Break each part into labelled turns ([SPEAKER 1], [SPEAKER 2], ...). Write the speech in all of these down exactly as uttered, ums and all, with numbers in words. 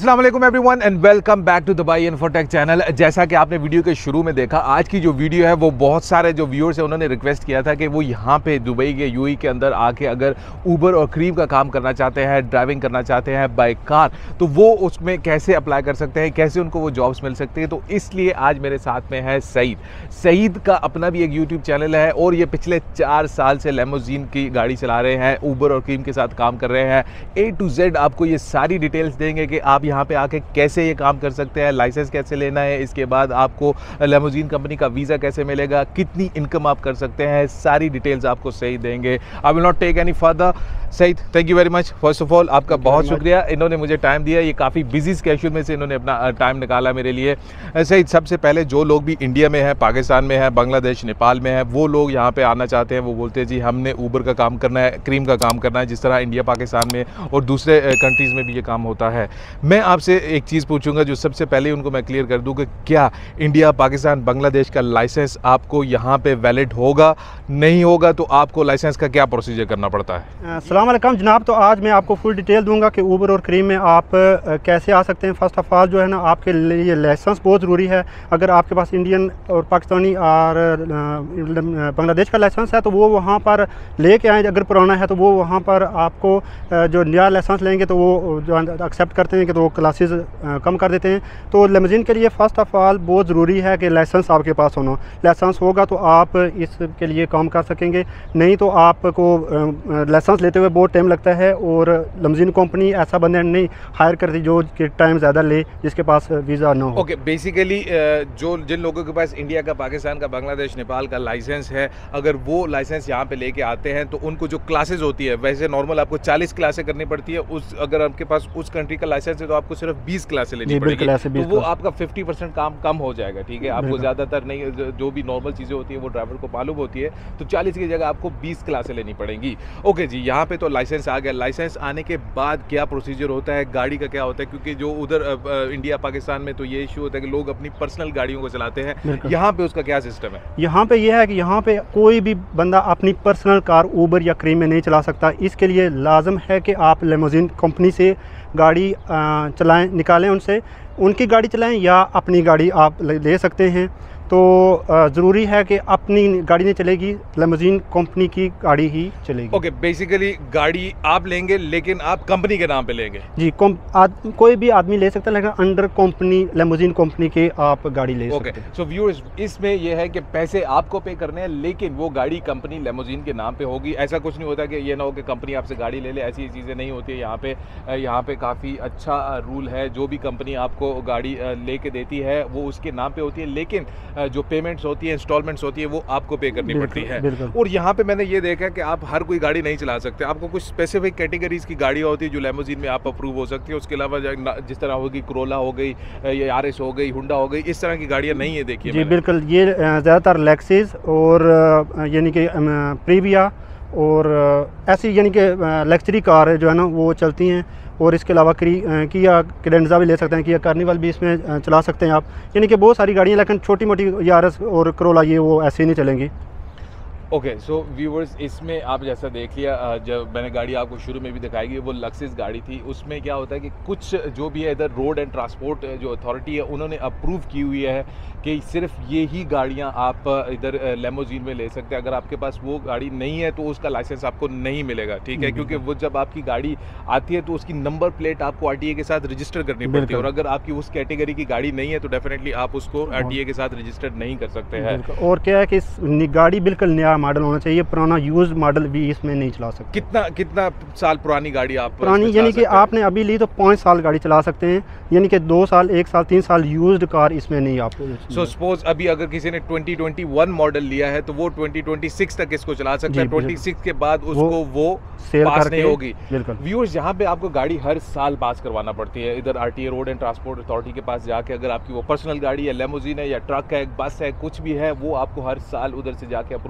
[SPEAKER 1] अस्सलाम वालेकुम everyone and welcome back to Dubai Infotech channel. जैसा कि आपने वीडियो के शुरू में देखा, आज की जो वीडियो है वो बहुत सारे जो व्यूअर्स हैं उन्होंने रिक्वेस्ट किया था कि वो यहाँ पे दुबई के यूएई के अंदर आके अगर उबर और क्रीम का काम करना चाहते हैं, ड्राइविंग करना चाहते हैं बाय कार, तो वो उसमें कैसे अप्लाई कर सकते हैं, कैसे उनको वो जॉब्स मिल सकती है। तो इसलिए आज मेरे साथ में है सईद। सईद का अपना भी एक यूट्यूब चैनल है और ये पिछले चार साल से लेमोजीन की गाड़ी चला रहे हैं, उबर और क्रीम के साथ काम कर रहे हैं। ए टू जेड आपको ये सारी डिटेल्स देंगे कि आप यहाँ पे आके कैसे ये काम कर सकते हैं, लाइसेंस कैसे लेना है, इसके बाद आपको लेमोजीन कंपनी का वीज़ा कैसे मिलेगा, कितनी इनकम आप कर सकते हैं, सारी डिटेल्स आपको सईद देंगे। I will not take any further. Saeed, thank you very much. First of all आपका बहुत शुक्रिया, इन्होंने मुझे टाइम दिया। ये काफ़ी बिजी स्केड्यूल में से इन्होंने अपना टाइम निकाला मेरे लिए। सईद, सबसे पहले जो लोग भी इंडिया में है, पाकिस्तान में है, बांग्लादेश, नेपाल में है, वो लोग यहाँ पे आना चाहते हैं, वो बोलते हैं जी हमने उबर का काम करना है, क्रीम का काम करना है, जिस तरह इंडिया, पाकिस्तान में और दूसरे कंट्रीज़ में भी ये काम होता है। मैं आपसे एक चीज़ पूछूंगा जो सबसे पहले उनको मैं क्लियर कर दूं कि क्या इंडिया, पाकिस्तान, बांग्लादेश का लाइसेंस आपको यहाँ पे वैलिड होगा, नहीं होगा तो आपको लाइसेंस का क्या प्रोसीजर करना पड़ता है?
[SPEAKER 2] अस्सलाम वालेकुम जनाब। तो आज मैं आपको फुल डिटेल दूंगा कि उबर और क्रीम में आप कैसे आ सकते हैं। फर्स्ट ऑफ ऑल जो है ना, आपके लिए लाइसेंस बहुत ज़रूरी है। अगर आपके पास इंडियन और पाकिस्तानी और बांग्लादेश का लाइसेंस है तो वो वहाँ पर लेके आए। अगर पुराना है तो वो वहाँ पर आपको जो नया लाइसेंस लेंगे तो वो जो एक्सेप्ट करते हैं कि तो वो क्लासेस कम कर देते हैं। तो लेमोजीन के लिए फ़र्स्ट ऑफ़ ऑल बहुत ज़रूरी है कि लाइसेंस आपके पास होना। लाइसेंस होगा तो आप इसके लिए काम कर सकेंगे, नहीं तो आपको लाइसेंस लेते हुए बहुत टाइम लगता है और लेमोजीन कंपनी ऐसा बंदा नहीं हायर करती जो कि टाइम ज़्यादा ले, जिसके पास वीज़ा ना हो।
[SPEAKER 1] ओके, बेसिकली जो जिन लोगों के पास इंडिया का, पाकिस्तान का, बांग्लादेश, नेपाल का लाइसेंस है, अगर वो लाइसेंस यहाँ पे लेके आते हैं तो उनको जो क्लासेज होती है, वैसे नॉर्मल आपको चालीस क्लासें करनी पड़ती है, उस अगर आपके पास उस कंट्री का लाइसेंस है तो आपको सिर्फ बीस क्लासें लेनी पड़ेगी, तो वो आपका पचास परसेंट काम कम हो जाएगा। ठीक है, आपको ज़्यादातर नहीं, जो भी नॉर्मल चीज़ें होती है वो ड्राइवर को मालूम होती है, तो चालीस की जगह आपको बीस क्लासें लेनी पड़ेंगी। ओके जी, यहाँ पे तो लाइसेंस आ गया। लाइसेंस आने के बाद क्या प्रोसीजर होता है, गाड़ी का क्या होता है? क्योंकि जो उधर इंडिया, पाकिस्तान में तो ये इशू होता है कि लोग अपनी पर्सनल गाड़ियों को चलाते हैं, यहाँ पे उसका क्या सिस्टम है? यहाँ
[SPEAKER 2] पे यह है कि यहाँ पे कोई भी बंदा अपनी पर्सनल कार उबर या क्रीम में नहीं चला सकता। इसके लिए लाजम है कि आप लेमोजीन कंपनी से गाड़ी चलाएं, निकालें, उनसे उनकी गाड़ी चलाएं या अपनी गाड़ी आप ले सकते हैं। तो ज़रूरी है कि अपनी गाड़ी नहीं चलेगी, लेमोजीन कंपनी की गाड़ी ही चलेगी।
[SPEAKER 1] ओके, बेसिकली गाड़ी आप लेंगे लेकिन आप कंपनी के नाम पे लेंगे?
[SPEAKER 2] जी, आद, कोई भी आदमी ले सकता है, लेकिन अंडर कंपनी, लेमोजीन कंपनी के आप गाड़ी ले
[SPEAKER 1] okay.
[SPEAKER 2] सकते हैं।
[SPEAKER 1] सो व्यूअर्स, इसमें यह है कि पैसे आपको पे करने हैं लेकिन वो गाड़ी कंपनी लेमोजीन के नाम पे होगी। ऐसा कुछ नहीं होता कि ये ना हो कि कंपनी आपसे गाड़ी ले ले, ऐसी चीज़ें नहीं होती है यहाँ पे। यहाँ पे काफ़ी अच्छा रूल है, जो भी कंपनी आपको गाड़ी लेके देती है वो उसके नाम पे होती है, लेकिन जो पेमेंट्स होती है, इंस्टॉलमेंट्स होती है, वो आपको पे करनी पड़ती है। और यहाँ पे मैंने ये देखा कि आप हर कोई गाड़ी नहीं चला सकते, आपको कुछ स्पेसिफिक कैटेगरीज की गाड़ियाँ होती है जो लेमोजीन में आप अप्रूव हो सकती है। उसके अलावा जिस तरह होगी क्रोला हो गई, यारिस हो गई, हुंडा हो गई, इस तरह की गाड़ियाँ नहीं है। देखिए
[SPEAKER 2] जी बिल्कुल, ये ज़्यादातर लेक्सिस और यानी कि प्रीविया और ऐसी यानी कि लग्जरी कार जो है ना वो चलती हैं। और इसके अलावा किया कैडेंजा भी ले सकते हैं, किया कार्निवल भी इसमें चला सकते हैं आप। यानी कि बहुत सारी गाड़ियाँ, लेकिन छोटी मोटी यारस और क्रोला ये वो ऐसे नहीं चलेंगी।
[SPEAKER 1] ओके, सो व्यूवर्स, इसमें आप जैसा देख लिया, जब मैंने गाड़ी आपको शुरू में भी दिखाई, वो लक्सिस गाड़ी थी। उसमें क्या होता है कि कुछ जो भी है इधर रोड एंड ट्रांसपोर्ट जो अथॉरिटी है उन्होंने अप्रूव की हुई है कि सिर्फ ये ही गाड़ियां आप इधर लेमोजीन में ले सकते हैं। अगर आपके पास वो गाड़ी नहीं है तो उसका लाइसेंस आपको नहीं मिलेगा। ठीक है, क्योंकि वो जब आपकी गाड़ी आती है तो उसकी नंबर प्लेट आपको आरटीए के साथ रजिस्टर करनी पड़ती है, और अगर आपकी उस कैटेगरी की गाड़ी नहीं है तो डेफिनेटली आप उसको आरटीए के साथ रजिस्टर्ड नहीं कर सकते हैं।
[SPEAKER 2] और क्या है कि गाड़ी बिल्कुल नया मॉडल होना चाहिए, पुराना यूज मॉडल भी इसमें नहीं चला सकते।
[SPEAKER 1] कितना कितना साल पुरानी गाड़ी आप
[SPEAKER 2] पुरानी यानी कि आपने अभी ली तो पाँच साल गाड़ी चला सकते हैं, यानी कि दो साल, एक साल, तीन साल यूज्ड कार इसमें नहीं आपको।
[SPEAKER 1] सो सपोज अभी अगर किसी ने ट्वेंटी ट्वेंटी वन मॉडल लिया है तो वो ट्वेंटी ट्वेंटी सिक्स तक इसको चला सकता है, ट्वेंटी सिक्स के बाद उसको वो, वो सेल पास नहीं होगी। व्यूअर्स, यहाँ पे आपको गाड़ी हर साल पास करवाना पड़ती है इधर RTA, road and transport authority के पास जाके। अगर आपकी वो पर्सनल गाड़ी है, लेमोजीन है या ट्रक है, बस है, कुछ भी है, वो आपको हर साल उधर से जाके अप्रूव कराना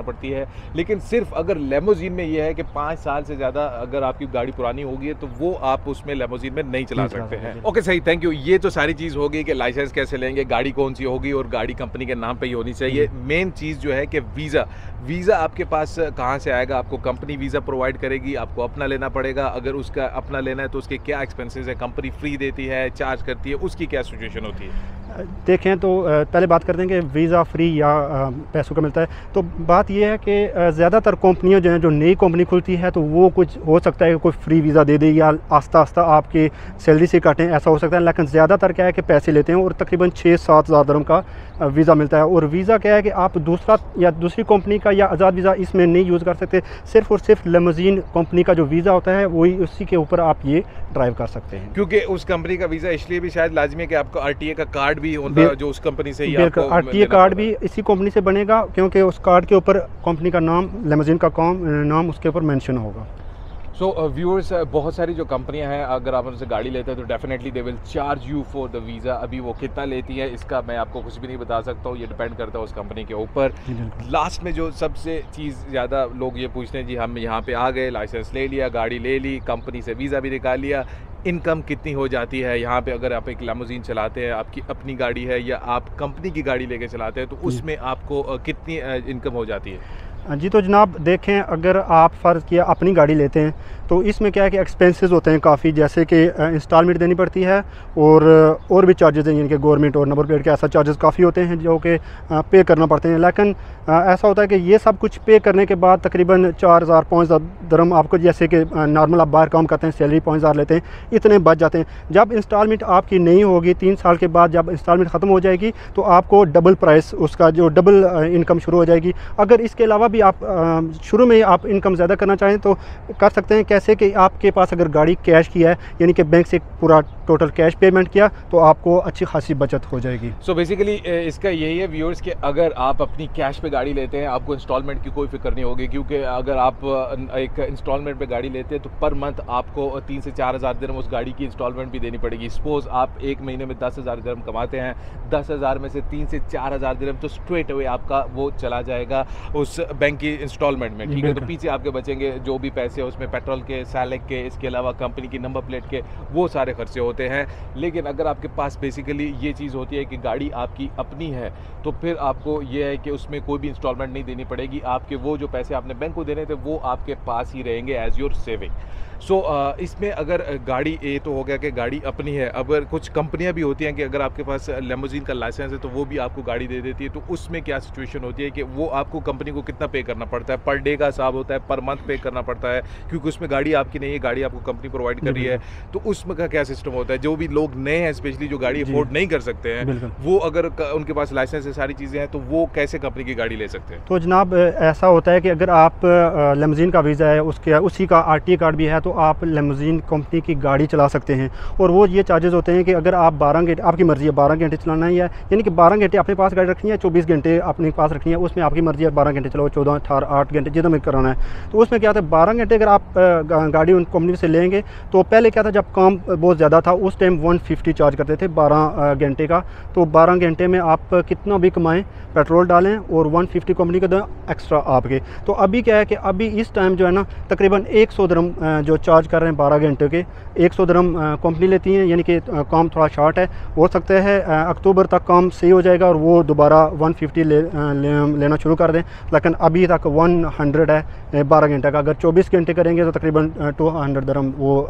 [SPEAKER 1] पड़ती है। लेकिन सिर्फ अगर लेमोजीन में ये है कि पाँच साल से ज़्यादा अगर आपकी गाड़ी पुरानी होगी है तो वो आप उसमें लेमोजीन में नहीं चला सकते हैं। ओके सही, थैंक यू। ये तो सारी चीज़ होगी कि लाइसेंस कैसे लेंगे, गाड़ी कौन सी होगी और गाड़ी कंपनी के नाम पे ही होनी चाहिए। मेन चीज़ जो है कि वीज़ा वीज़ा आपके पास कहाँ से आएगा? आपको कंपनी वीज़ा प्रोवाइड करेगी, आपको अपना लेना पड़ेगा। अगर उसका अपना लेना है तो उसके क्या एक्सपेंसेस है, कंपनी फ्री देती है, चार्ज करती है, उसकी क्या सिचुएशन होती है?
[SPEAKER 2] देखें तो पहले बात करते हैं कि वीज़ा फ्री या पैसों का मिलता है। तो बात यह है कि ज़्यादातर कंपनियां जो हैं, जो नई कंपनी खुलती है तो वो कुछ हो सकता है कि कोई फ्री वीज़ा दे दे या आस्ता आस्ता आपकी सैलरी से काटें, ऐसा हो सकता है। लेकिन ज़्यादातर क्या है कि पैसे लेते हैं और तकरीबन छः सात हज़ार दिरहम का वीज़ा मिलता है। और वीज़ा क्या है कि आप दूसरा या दूसरी कंपनी का या आज़ाद वीज़ा इसमें नहीं यूज़ कर सकते। सिर्फ और सिर्फ लिमोजीन कंपनी का जो वीज़ा होता है वही, उसी के ऊपर आप ये ड्राइव कर सकते हैं।
[SPEAKER 1] क्योंकि उस कंपनी का वीज़ा इसलिए भी शायद लाजमी है कि आपको आरटीए का कार्ड भी होता है जो उस कंपनी से ही आपको
[SPEAKER 2] आरटीए कार्ड भी इसी कंपनी से बनेगा, क्योंकि उस कार्ड के ऊपर कंपनी का नाम, लिमोजीन का काम नाम उसके ऊपर मेंशन होगा।
[SPEAKER 1] सो व्यूअर्स, बहुत सारी जो कंपनियां हैं, अगर आप उनसे गाड़ी लेते हैं तो definitely they will charge you for the visa. अभी वो कितना लेती है इसका मैं आपको कुछ भी नहीं बता सकता हूँ, ये डिपेंड करता है उस कंपनी के ऊपर। लास्ट में जो सबसे चीज़ ज़्यादा लोग ये पूछते हैं, जी हम यहाँ पे आ गए, लाइसेंस ले लिया, गाड़ी ले ली, कंपनी से वीज़ा भी निकाल लिया, इनकम कितनी हो जाती है यहाँ पे? अगर आप एक लिमोजीन चलाते हैं, आपकी अपनी गाड़ी है या आप कंपनी की गाड़ी लेके चलाते हैं, तो उसमें आपको कितनी इनकम हो जाती है?
[SPEAKER 2] जी तो जनाब देखें, अगर आप फ़र्ज़ किया अपनी गाड़ी लेते हैं तो इसमें क्या है कि एक्सपेंसेस होते हैं काफ़ी, जैसे कि इंस्टॉलमेंट देनी पड़ती है और और भी चार्जेस हैं, यानी कि गवर्नमेंट और नंबर प्लेट के ऐसा चार्जेस काफ़ी होते हैं जो कि पे करना पड़ते हैं। लेकिन ऐसा होता है कि ये सब कुछ पे करने के बाद तकरीबन चार हज़ार पाँच हज़ार दिरहम आपको, जैसे कि नॉर्मल आप बाहर काम करते हैं, सैलरी पाँच हज़ार लेते हैं, इतने बच जाते हैं। जब इंस्टॉलमेंट आपकी नहीं होगी, तीन साल के बाद जब इंस्टॉलमेंट ख़त्म हो जाएगी तो आपको डबल प्राइस, उसका जो डबल इनकम शुरू हो जाएगी। अगर इसके अलावा भी आप शुरू में आप इनकम ज़्यादा करना चाहें तो कर सकते हैं। कैसे कि आपके पास अगर गाड़ी कैश की है, यानी कि बैंक से पूरा टोटल कैश पेमेंट किया, तो आपको अच्छी खासी बचत हो जाएगी।
[SPEAKER 1] सो so बेसिकली इसका यही है व्यूअर्स कि अगर आप अपनी कैश पे गाड़ी लेते हैं, आपको इंस्टॉलमेंट की कोई फिक्र नहीं होगी, क्योंकि अगर आप एक इंस्टॉलमेंट पे गाड़ी लेते हैं तो पर मंथ आपको तीन से चार हज़ार दिरहम उस गाड़ी की इंस्टॉलमेंट भी देनी पड़ेगी। सपोज आप एक महीने में दस हज़ार दिरहम कमाते हैं, दस हज़ार में से तीन से चार हज़ार दिरहम तो स्ट्रेट अवे आपका वो चला जाएगा उस बैंक की इंस्टॉलमेंट में, ठीक है। तो पीछे आपके बचेंगे जो भी पैसे उसमें पेट्रोल के, सैलक के, इसके अलावा कंपनी की नंबर प्लेट के, वो सारे खर्चे होते हैं। लेकिन अगर आपके पास बेसिकली ये चीज़ होती है कि गाड़ी आपकी अपनी है तो फिर आपको ये है कि उसमें कोई भी इंस्टॉलमेंट नहीं देनी पड़ेगी। आपके वो जो पैसे आपने बैंक को देने थे वो आपके पास ही रहेंगे as your saving. So so, इसमें अगर गाड़ी, ये तो हो गया कि गाड़ी अपनी है। अगर कुछ कंपनियां भी होती हैं कि अगर आपके पास लिमोजीन का लाइसेंस है तो वो भी आपको गाड़ी दे देती है, तो उसमें क्या सिचुएशन होती है कि वो आपको कंपनी को कितना पे करना पड़ता है? पर डे का हिसाब होता है, पर मंथ पे करना पड़ता है, क्योंकि उसमें गाड़ी आपकी नहीं है, गाड़ी आपको कंपनी प्रोवाइड कर रही है। तो उसमें का क्या सिस्टम होता है? जो भी लोग नए हैं, स्पेशली जो गाड़ी अफोर्ड नहीं कर सकते हैं, वो अगर उनके पास लाइसेंस है, सारी चीज़ें हैं, तो वो कैसे कंपनी की गाड़ी ले सकते हैं?
[SPEAKER 2] तो जनाब ऐसा होता है कि अगर आप लिमोजीन का वीज़ा है, उसके उसी का आरटीए कार्ड भी है, तो आप लिमोजीन कंपनी की गाड़ी चला सकते हैं। और वो ये चार्जेस होते हैं कि अगर आप बारह घंटे, आपकी मर्ज़ी है बारह घंटे चलाना ही है, यानी कि बारह घंटे अपने पास गाड़ी रखनी है, चौबीस घंटे अपने पास रखनी है, उसमें आपकी मर्ज़ी है बारह घंटे चलाओ, चौदह, अठारह, आठ घंटे जितना भी कराना है। तो उसमें क्या था, बारह घंटे अगर आप गाड़ी उन कंपनी से लेंगे तो पहले क्या था, जब काम बहुत ज़्यादा था उस टाइम वन फिफ्टी चार्ज करते थे बारह घंटे का। तो बारह घंटे में आप कितना भी कमाएँ, पेट्रोल डालें और वन फिफ्टी कंपनी का दें एक्स्ट्रा आपके। तो अभी क्या है कि अभी इस टाइम जो है ना तकरीबन एक सौ दिरहम जो चार्ज कर रहे हैं बारह घंटे के, एक सौ दिरहम कंपनी लेती हैं, यानी कि काम थोड़ा शॉर्ट है। हो सकता है अक्टूबर तक काम सही हो जाएगा और वो दोबारा वन फिफ्टी ले, ले, लेना शुरू कर दें। लेकिन अभी तक वन हंड्रेड है बारह घंटे का। अगर चौबीस घंटे करेंगे तो तकरीबन टू हंड्रेड दिरहम वो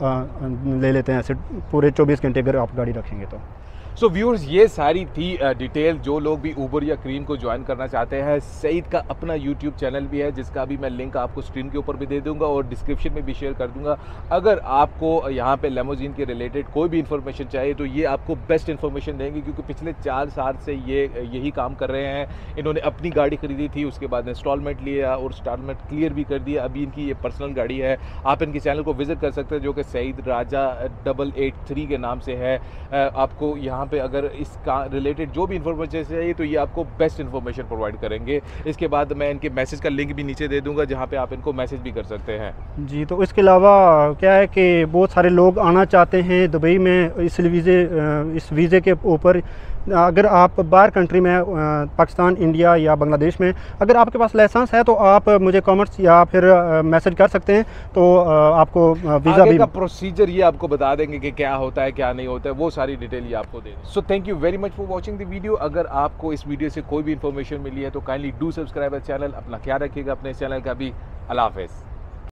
[SPEAKER 2] ले लेते हैं ऐसे पूरे चौबीस घंटे अगर आप गाड़ी रखेंगे तो।
[SPEAKER 1] सो so, व्यूअर्स, ये सारी थी डिटेल। जो लोग भी उबर या क्रीम को ज्वाइन करना चाहते हैं, सईद का अपना यूट्यूब चैनल भी है जिसका भी मैं लिंक आपको स्क्रीन के ऊपर भी दे दूंगा और डिस्क्रिप्शन में भी शेयर कर दूंगा। अगर आपको यहाँ पे लिमोजीन के रिलेटेड कोई भी इन्फॉर्मेशन चाहिए तो ये आपको बेस्ट इन्फॉर्मेशन देंगे, क्योंकि पिछले चार साल से ये यही काम कर रहे हैं। इन्होंने अपनी गाड़ी खरीदी थी, उसके बाद इंस्टॉलमेंट लिया और इंस्टॉलमेंट क्लियर भी कर दिया। अभी इनकी ये पर्सनल गाड़ी है। आप इनके चैनल को विजिट कर सकते हैं जो कि Saeed Raja double eight three के नाम से है। आपको यहाँ पे अगर इसका रिलेटेड जो भी इन्फॉर्मेशन चाहिए तो ये आपको बेस्ट इन्फॉर्मेशन प्रोवाइड करेंगे। इसके बाद मैं इनके मैसेज का लिंक भी नीचे दे दूंगा जहाँ पे आप इनको मैसेज भी कर सकते हैं।
[SPEAKER 2] जी, तो इसके अलावा क्या है कि बहुत सारे लोग आना चाहते हैं दुबई में इस वीज़े इस वीज़े के ऊपर, अगर आप बाहर कंट्री में पाकिस्तान, इंडिया या बांग्लादेश में अगर आपके पास लाइसेंस है तो आप मुझे कमेंट्स या फिर मैसेज कर सकते हैं, तो आपको वीज़ा
[SPEAKER 1] आगे
[SPEAKER 2] भी
[SPEAKER 1] का प्रोसीजर ये आपको बता देंगे कि क्या होता है क्या नहीं होता है, वो सारी डिटेल ये आपको दे देंगे। So thank you very much for watching the video. अगर आपको इस वीडियो से कोई भी इन्फॉर्मेशन मिली है तो काइंडली डू सब्सक्राइब चैनल। अपना ख्याल रखिएगा अपने चैनल का भी। अल्लाह हाफ़िज़।